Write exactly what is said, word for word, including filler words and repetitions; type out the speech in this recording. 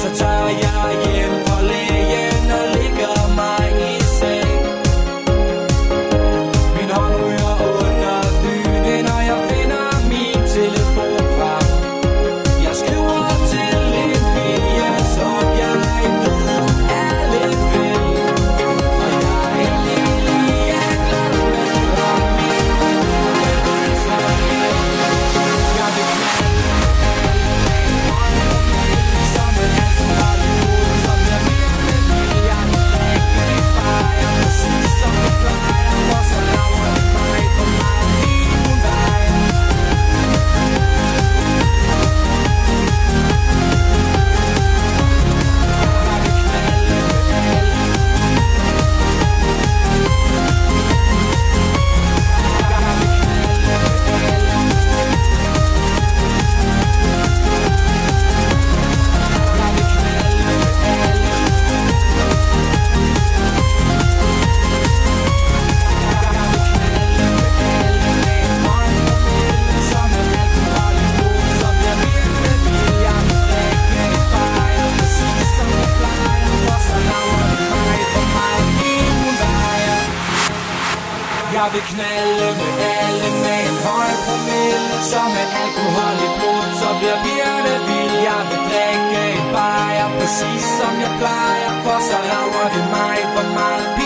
så tager jeg hjem fra lægen og ligger mig i seng. Min hånd ryger under dynen, og jeg finder min telefon frem. Jeg skriver til en pige, som jeg ved alle vil. Og jeg er lige glad med om min så jeg jeg vil knalde som en alkohol, som jeg virkelig vil. Jeg vil drikke det bare præcis som jeg plejer, for så laver det mig for meget lige nu dig. Jeg vil knalde med alle med en høj promille, som er alkohol i blod, så bliver pigerne vilde. Jeg vil drikke en bajer, præcis som jeg plejer, for så rager det mig for meget.